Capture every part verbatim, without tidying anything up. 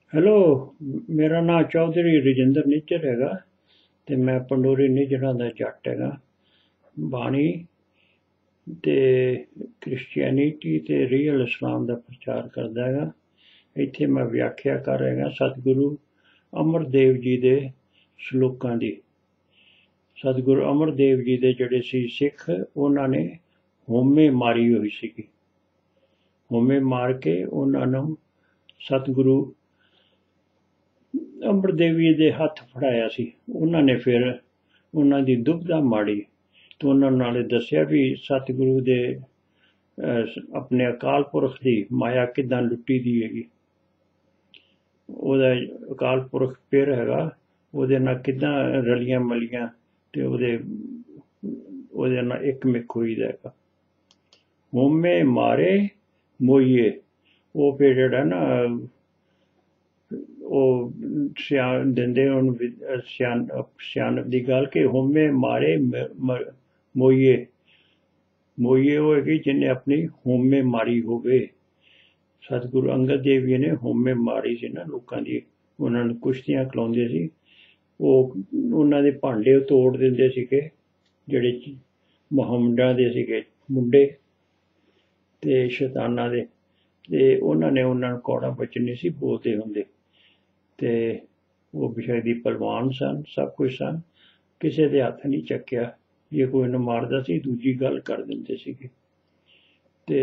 Hello, ਮੇਰਾ ਨਾਮ ਚੌਧਰੀ ਰਜਿੰਦਰ ਨਿੱਜਰ ਹੈਗਾ ਤੇ ਮੈਂ ਪੰਡੋਰੀ ਨਿੱਜਰਾਂ ਦਾ ਜੱਟ ਹੈਗਾ। ਬਾਣੀ ਤੇ ਕ੍ਰਿਸਚੀਅਨਿਟੀ ਤੇ ਰੀਅਲ ਇਸਲਾਮ ਦਾ ਪ੍ਰਚਾਰ ਕਰਦਾ ਹੈਗਾ। ਇੱਥੇ ਮੈਂ ਵਿਆਖਿਆ ਕਰ ਰਿਹਾ ਸਤਿਗੁਰੂ ਅਮਰਦੇਵ ਜੀ ਦੇ ਸਲੋਕਾਂ ਦੀ। ਸਤਿਗੁਰੂ ਅਮਰਦੇਵ ਜੀ ਦੇ ਜਿਹੜੇ ਸੀ ਸਿੱਖ, ਉਹਨਾਂ ਨੇ ਹਉਮੈ ਮਾਰੀ ਹੋਈ ਸੀਗੀ। ਹਉਮੈ ਮਾਰ ਕੇ ਉਹਨਾਂ ਨੂੰ ਸਤਿਗੁਰੂ ਅਮਰਦੇਵ ਜੀ ਦੇ ਹੱਥ ਫੜਾਇਆ ਸੀ। ਉਹਨਾਂ ਨੇ ਫਿਰ ਉਹਨਾਂ ਦੀ ਦੁਬਦਾ ਮਾੜੀ ਤੇ ਉਹਨਾਂ ਨਾਲੇ ਦੱਸਿਆ ਵੀ ਸਤਿਗੁਰੂ ਦੇ ਆਪਣੇ ਅਕਾਲ ਪੁਰਖ ਦੀ ਮਾਇਆ ਕਿੱਦਾਂ ਲੁੱਟੀ ਦੀ ਹੈਗੀ। ਉਹਦਾ ਅਕਾਲ ਪੁਰਖ ਫਿਰ ਹੈਗਾ, ਉਹਦੇ ਨਾਲ ਕਿੱਦਾਂ ਰਲੀਆਂ ਮਲੀਆਂ ਤੇ ਉਹਦੇ ਉਹਦੇ ਨਾਲ ਇੱਕ ਮਿਕ ਹੋਈਦਾ ਹੈਗਾ। ਹਉਮੈ ਮਾਰੇ ਮੋਈਏ, ਉਹ ਫਿਰ ਜਿਹੜਾ ਨਾ ਉਹ ਸਿਆਣ ਦਿੰਦੇ ਉਹਨੂੰ ਸਿਆਣ ਸਿਆਣਪ ਦੀ ਗੱਲ ਕਿ ਹਉਮੈ ਮਾਰੇ ਮੋਈਏ। ਮੋਈਏ ਉਹ ਹੈਗੀ ਜਿਹਨੇ ਆਪਣੀ ਹਉਮੈ ਮਾਰੀ ਹੋਵੇ। ਸਤਿਗੁਰੂ ਅੰਗਦ ਦੇਵ ਜੀ ਨੇ ਹਉਮੈ ਮਾਰੀ ਸੀ ਨਾ ਲੋਕਾਂ ਦੀ। ਉਹਨਾਂ ਨੂੰ ਕੁਸ਼ਤੀਆਂ ਖਿਲਾਉਂਦੇ ਸੀ, ਉਹ ਉਹਨਾਂ ਦੇ ਭਾਂਡੇ ਤੋੜ ਦਿੰਦੇ ਸੀਗੇ ਜਿਹੜੇ ਮੁਹੰਮਦਾਂ ਦੇ ਸੀਗੇ ਮੁੰਡੇ ਤੇ ਸ਼ੈਤਾਨਾਂ ਦੇ, ਤੇ ਉਹਨਾਂ ਨੇ ਉਹਨਾਂ ਨੂੰ ਕੌੜਾ ਬਚਨ ਨਹੀਂ ਸੀ ਬੋਲਦੇ ਹੁੰਦੇ। ਤੇ ਉਹ ਬੇਸ਼ੱਕ ਪਹਿਲਵਾਨ ਸਨ, ਸਭ ਕੁਝ ਸਨ, ਕਿਸੇ ਦੇ ਹੱਥ ਨਹੀਂ ਚੱਕਿਆ। ਜੇ ਕੋਈ ਨੂੰ ਮਾਰਦਾ ਸੀ ਦੂਜੀ ਗੱਲ ਕਰ ਦਿੰਦੇ ਸੀਗੇ। ਤੇ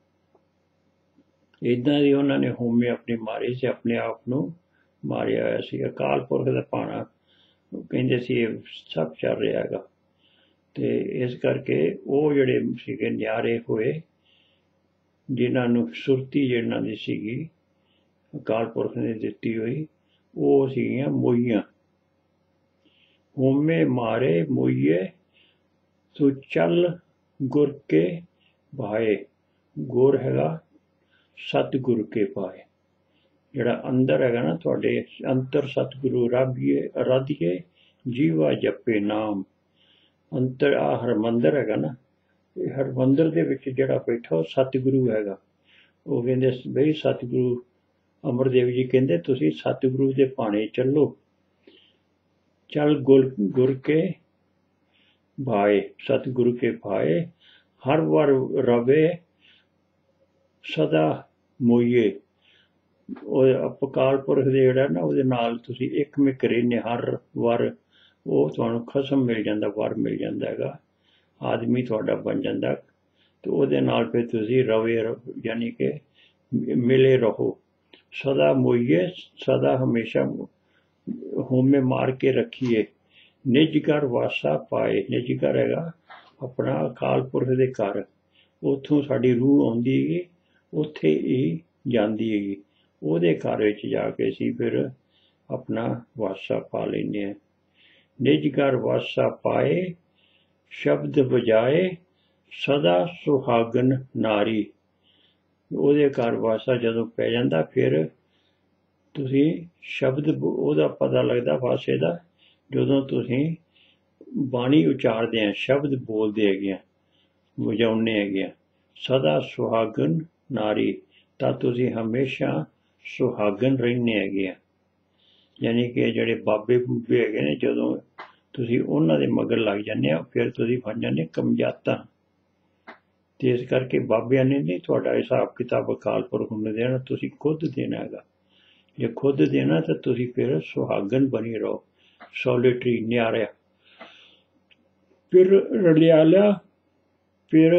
ਇੱਦਾਂ ਦੀ ਉਹਨਾਂ ਨੇ ਹਉਮੈ ਆਪਣੀ ਮਾਰੀ ਸੀ, ਆਪਣੇ ਆਪ ਨੂੰ ਮਾਰਿਆ ਹੋਇਆ ਸੀ। ਅਕਾਲ ਪੁਰਖ ਦਾ ਭਾਣਾ ਕਹਿੰਦੇ ਸੀ ਇਹ ਸਭ ਚੱਲ ਰਿਹਾ ਹੈਗਾ। ਤੇ ਇਸ ਕਰਕੇ ਉਹ ਜਿਹੜੇ ਸੀਗੇ ਨਿਆਰੇ ਹੋਏ, ਜਿਨ੍ਹਾਂ ਨੂੰ ਸੁਰਤੀ ਜਿਹਨਾਂ ਦੀ ਸੀਗੀ ਅਕਾਲ ਪੁਰਖ ਨੇ ਦਿੱਤੀ ਹੋਈ, ਉਹ ਸੀਗੀਆਂ ਮੋਈਆਂ। ਹਉਮੈ ਮਾਰੇ ਮੋਈਏ ਤੂੰ ਚੱਲ ਗੁਰ ਕੇ ਭਾਏ। ਗੁਰ ਹੈਗਾ ਸਤਿਗੁਰ ਕੇ ਪਾਏ। ਜਿਹੜਾ ਅੰਦਰ ਹੈਗਾ ਨਾ ਤੁਹਾਡੇ ਅੰਤਰ ਸਤਿਗੁਰੂ ਰਾਧੀਏ ਰਾਧੀਏ ਜੀਵਾ ਜਪੇ ਨਾਮ। ਅੰਤਰ ਆ ਹਰਮੰਦਰ ਹੈਗਾ ਨਾ, ਇਹ ਹਰਮੰਦਰ ਦੇ ਵਿੱਚ ਜਿਹੜਾ ਬੈਠਾ ਉਹ ਸਤਿਗੁਰੂ ਹੈਗਾ। ਉਹ ਕਹਿੰਦੇ ਬਈ ਸਤਿਗੁਰੂ ਅਮਰਦੇਵ ਜੀ ਕਹਿੰਦੇ ਤੁਸੀਂ ਸਤਿਗੁਰੂ ਦੇ ਭਾਣੇ ਚੱਲੋ। ਚੱਲ ਗੁਰ ਗੁਰ ਕੇ ਭਾਏ, ਸਤਿਗੁਰੂ ਕੇ ਭਾਏ ਹਰ ਵਾਰ ਰਵੇ ਸਦਾ ਮੋਈਏ। ਉਹ ਅਕਾਲ ਪੁਰਖ ਦੇ ਜਿਹੜਾ ਨਾ ਉਹਦੇ ਨਾਲ ਤੁਸੀਂ ਇੱਕ ਮਿਕ ਰਹਿੰਦੇ ਹਰ ਵਾਰ, ਉਹ ਤੁਹਾਨੂੰ ਖਸਮ ਮਿਲ ਜਾਂਦਾ, ਵਰ ਮਿਲ ਜਾਂਦਾ ਹੈਗਾ, ਆਦਮੀ ਤੁਹਾਡਾ ਬਣ ਜਾਂਦਾ। ਤੇ ਉਹਦੇ ਨਾਲ ਫਿਰ ਤੁਸੀਂ ਰਵੇ ਯਾਨੀ ਕਿ ਮਿਲੇ ਰਹੋ। ਸਦਾ ਮੋਈਏ, ਸਦਾ ਹਮੇਸ਼ਾ ਹਉਮੈ ਮਾਰ ਕੇ ਰੱਖੀਏ। ਨਿਜ ਘਰ ਵਾਸਾ ਪਾਏ। ਨਿਜ ਘਰ ਹੈਗਾ ਆਪਣਾ ਅਕਾਲ ਪੁਰਖ ਦੇ ਘਰ, ਉੱਥੋਂ ਸਾਡੀ ਰੂਹ ਆਉਂਦੀ ਹੈਗੀ, ਉੱਥੇ ਹੀ ਜਾਂਦੀ ਹੈਗੀ। ਉਹਦੇ ਘਰ ਵਿੱਚ ਜਾ ਕੇ ਅਸੀਂ ਫਿਰ ਆਪਣਾ ਵਾਸਾ ਪਾ ਲੈਂਦੇ ਹਾਂ। ਨਿਜ ਘਰ ਵਾਸਾ ਪਾਏ ਸ਼ਬਦ ਵਜਾਏ ਸਦਾ ਸੁਹਾਗਨ ਨਾਰੀ। ਉਹਦੇ ਘਰ ਵਾਸਾ ਜਦੋਂ ਪੈ ਜਾਂਦਾ ਫਿਰ ਤੁਸੀਂ ਸ਼ਬਦ ਉਹਦਾ ਪਤਾ ਲੱਗਦਾ ਵਾਸੇ ਦਾ, ਜਦੋਂ ਤੁਸੀਂ ਬਾਣੀ ਉਚਾਰਦੇ ਆ, ਸ਼ਬਦ ਬੋਲਦੇ ਹੈਗੇ ਆ, ਵਜਾਉਂਦੇ ਹੈਗੇ ਆ। ਸਦਾ ਸੁਹਾਗਨ ਨਾਰੀ, ਤਾਂ ਤੁਸੀਂ ਹਮੇਸ਼ਾ ਸੁਹਾਗਨ ਰਹਿੰਦੇ ਹੈਗੇ ਆ। ਯਾਨੀ ਕਿ ਜਿਹੜੇ ਬਾਬੇ ਬੂਬੇ ਹੈਗੇ ਨੇ, ਜਦੋਂ ਤੁਸੀਂ ਉਹਨਾਂ ਦੇ ਮਗਰ ਲੱਗ ਜਾਂਦੇ ਆ ਫਿਰ ਤੁਸੀਂ ਬਣ ਜਾਂਦੇ ਕਮਜਾਤਾ। ਤੇ ਇਸ ਕਰਕੇ ਬਾਬਿਆਂ ਨੇ ਨਹੀਂ ਤੁਹਾਡਾ ਹਿਸਾਬ ਕਿਤਾਬ ਅਕਾਲ ਪੁਰਖ ਨੂੰ ਦੇਣਾ, ਤੁਸੀਂ ਖੁਦ ਦੇਣਾ ਹੈਗਾ। ਜੇ ਖੁਦ ਦੇਣਾ ਤਾਂ ਤੁਸੀਂ ਫਿਰ ਸੁਹਾਗਨ ਬਣੀ ਰਹੋ, ਸੋਲਿਟਰੀ ਨਿਆਰਿਆ। ਫਿਰ ਰੜਿਆਲਾ, ਫਿਰ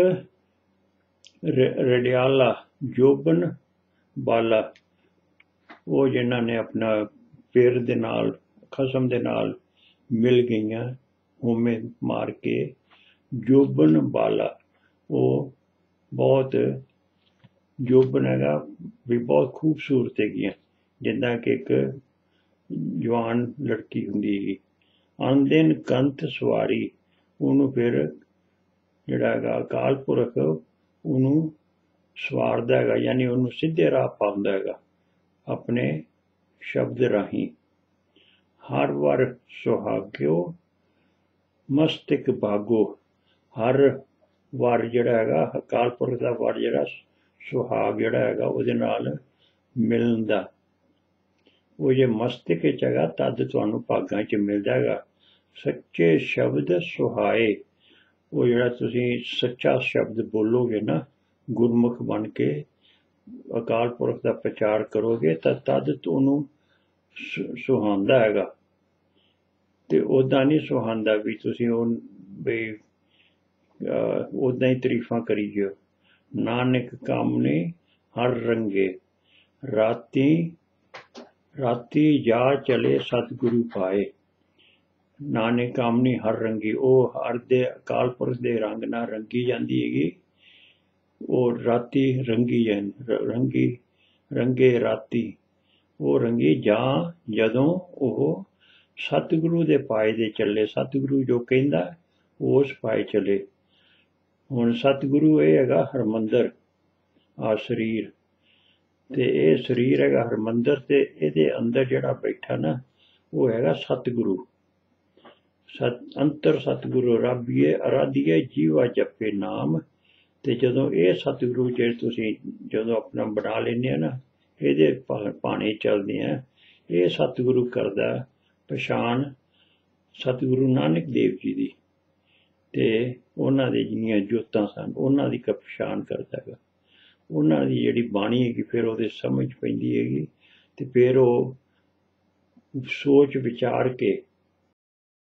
ਰੜਿਆਲਾ ਜੋਬਨ ਬਾਲਾ, ਉਹ ਜਿਨ੍ਹਾਂ ਨੇ ਆਪਣਾ ਫਿਰ ਦੇ ਨਾਲ ਖਸਮ ਦੇ ਨਾਲ ਮਿਲ ਗਈਆਂ ਹਉਮੈ ਮਾਰ ਕੇ। ਜੋਬਨ ਬਾਲਾ, ਉਹ ਬਹੁਤ ਜੋਬਨ ਹੈਗਾ ਵੀ ਬਹੁਤ ਖੂਬਸੂਰਤ ਹੈਗੀਆਂ, ਜਿੱਦਾਂ ਕਿ ਇੱਕ ਜਵਾਨ ਲੜਕੀ ਹੁੰਦੀ ਹੈਗੀ। ਆਂਦਿਨ ਕੰਤ ਸਵਾਰੀ, ਉਹਨੂੰ ਫਿਰ ਜਿਹੜਾ ਹੈਗਾ ਅਕਾਲ ਪੁਰਖ ਉਹਨੂੰ ਸਵਾਰਦਾ ਹੈਗਾ, ਯਾਨੀ ਉਹਨੂੰ ਸਿੱਧੇ ਰਾਹ ਪਾਉਂਦਾ ਹੈਗਾ ਆਪਣੇ ਸ਼ਬਦ ਰਾਹੀਂ। ਹਰ ਵਾਰ ਸੁਹਾਗਿਓ ਮਸਤਕ ਭਾਗੋ। ਹਰ ਵਾਰ ਜਿਹੜਾ ਹੈਗਾ ਅਕਾਲ ਪੁਰਖ ਦਾ ਵਾਰ ਜਿਹੜਾ ਸੁਹਾਗ ਜਿਹੜਾ ਹੈਗਾ ਉਹਦੇ ਨਾਲ ਮਿਲਣ ਦਾ। ਉਹ ਜੇ ਮਸਤਕ ਵਿੱਚ ਹੈਗਾ ਤਦ ਤੁਹਾਨੂੰ ਭਾਗਾਂ 'ਚ ਮਿਲ ਜਾਏਗਾ। ਸੱਚੇ ਸ਼ਬਦ ਸੁਹਾਏ, ਉਹ ਜਿਹੜਾ ਤੁਸੀਂ ਸੱਚਾ ਸ਼ਬਦ ਬੋਲੋਗੇ ਨਾ, ਗੁਰਮੁਖ ਬਣ ਕੇ ਅਕਾਲ ਪੁਰਖ ਦਾ ਪ੍ਰਚਾਰ ਕਰੋਗੇ ਤਾਂ ਤਦ ਤੁਹਾਨੂੰ ਸੁਹਾਉਂਦਾ ਹੈਗਾ। ਤੇ ਉੱਦਾਂ ਨਹੀਂ ਸੁਹਾਉਂਦਾ ਵੀ ਤੁਸੀਂ ਉਹ ਵੀ ਉੱਦਾਂ ਹੀ ਤਾਰੀਫਾਂ ਕਰੀ ਜਿਓ। ਨਾਨਕ ਕਾਮਨੇ ਹਰ ਰੰਗੇ, ਰਾਤੀ ਰਾਤੀ ਜਾ ਚਲੇ ਸਤਿਗੁਰੂ ਪਾਏ। ਨਾਨਕ ਕਾਮਨੀ ਹਰ ਰੰਗੀ, ਉਹ ਹਰ ਦੇ ਅਕਾਲ ਪੁਰਖ ਦੇ ਰੰਗ ਨਾਲ ਰੰਗੀ ਜਾਂਦੀ ਹੈਗੀ। ਉਹ ਰਾਤੀ ਰੰਗੀ ਜਾਂਦੀ, ਰੰਗੀ ਰੰਗੇ ਰਾਤੀ ਉਹ ਰੰਗੀ ਜਾਂ ਜਦੋਂ ਉਹ ਸਤਿਗੁਰੂ ਦੇ ਪਾਏ ਦੇ ਚੱਲੇ। ਸਤਿਗੁਰੂ ਜੋ ਕਹਿੰਦਾ ਉਸ ਪਾਏ ਚੱਲੇ। ਹੁਣ ਸਤਿਗੁਰੂ ਇਹ ਹੈਗਾ ਹਰਮੰਦਰ, ਆ ਸਰੀਰ, ਤੇ ਇਹ ਸਰੀਰ ਹੈਗਾ ਹਰਮੰਦਰ, ਤੇ ਇਹਦੇ ਅੰਦਰ ਜਿਹੜਾ ਬੈਠਾ ਨਾ ਉਹ ਹੈਗਾ ਸਤਿਗੁਰੂ। ਸਤ ਅੰਤਰ ਸਤਿਗੁਰੂ ਰੱਬੀਏ ਅਰਾਧੀਏ ਜੀਵਾ ਜਪੇ ਨਾਮ। ਤੇ ਜਦੋਂ ਇਹ ਸਤਿਗੁਰੂ ਜੇ ਤੁਸੀਂ ਜਦੋਂ ਆਪਣਾ ਬਣਾ ਲੈਂਦੇ ਆ ਨਾ, ਇਹਦੇ ਭਾਣੇ ਚੱਲਦੇ ਆ, ਇਹ ਸਤਿਗੁਰੂ ਕਰਦਾ ਪਛਾਣ ਸਤਿਗੁਰੂ ਨਾਨਕ ਦੇਵ ਜੀ ਦੀ, ਤੇ ਉਹਨਾਂ ਦੇ ਜਿੰਨੀਆਂ ਜੋਤਾਂ ਸਨ ਉਹਨਾਂ ਦੀ ਪਛਾਣ ਕਰਦਾ ਹੈਗਾ। ਉਹਨਾਂ ਦੀ ਜਿਹੜੀ ਬਾਣੀ ਹੈਗੀ ਫਿਰ ਉਹਦੇ ਸਮਝ ਪੈਂਦੀ ਹੈਗੀ, ਤੇ ਫਿਰ ਉਹ ਸੋਚ ਵਿਚਾਰ ਕੇ